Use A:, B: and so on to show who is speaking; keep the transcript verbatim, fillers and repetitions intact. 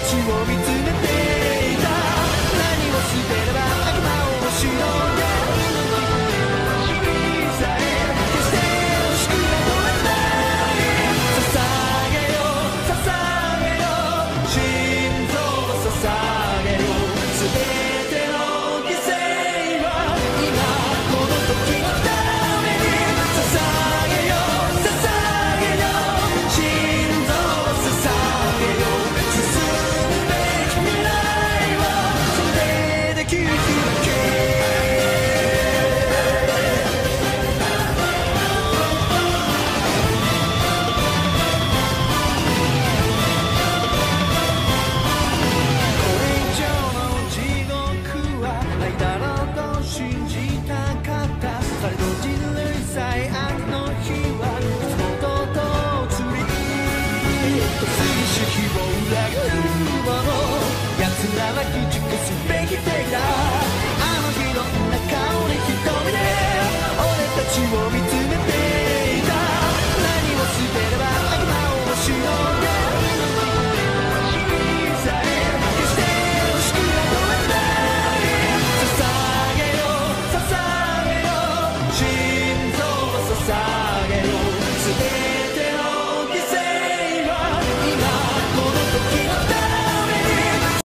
A: を見つめていた。何をすれば悪魔を押しのけ君さえ決して惜しくなどはない。捧げよ捧げよ心臓を捧げよ全ての犠牲は今この時のために捧げよ捧げよ心臓を捧げよ進むべき未来はそれできるだけ。これ以上の地獄はないだろうと信じたかった。されど人類最悪の日はいつもとうとう移りとすぎし日を裏